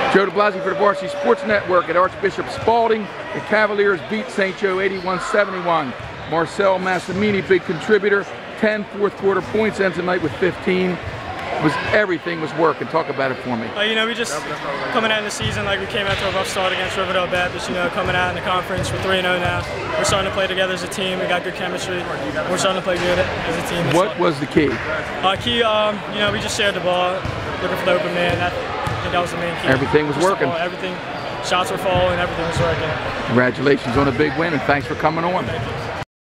Joe DeBlasi for the Varsity Sports Network at Archbishop Spalding. The Cavaliers beat St. Joe 81-71. Marcel Massimini, big contributor, 10 fourth quarter points, ends the night with 15. Everything was working. Talk about it for me. You know, we just coming out in the season, like we came after a rough start against Riverdale Baptist. You know, coming out in the conference, we're 3-0 now. We're starting to play together as a team. We got good chemistry. We're starting to play good as a team. What was the key? You know, we just shared the ball, looking for the open man. I think that was the main key. Everything was working. Everything, shots were falling, everything was working. Congratulations on a big win, and thanks for coming on. Thank you.